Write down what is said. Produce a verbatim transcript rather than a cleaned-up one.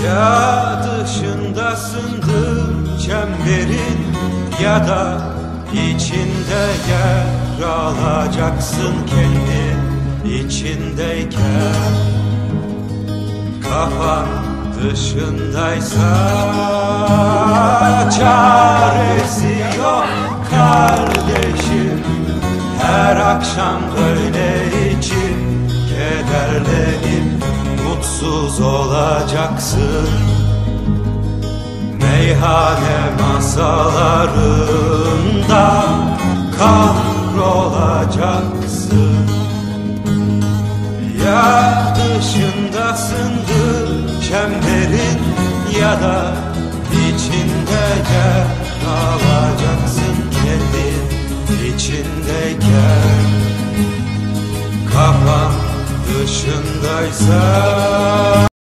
Ya dışındasındır çemberin, ya da içinde yer alacaksın kendin içindeyken. Kafan dışındaysa çaresi yok kardeşim. Her akşam böyle içip kederlenip mutsuz olacaksın. Meyhane masalarında kahrolacaksın. Ya dışındasındır çemberin, ya da içinde yer alacaksın kendin içindeyken. Kafan dışındaysa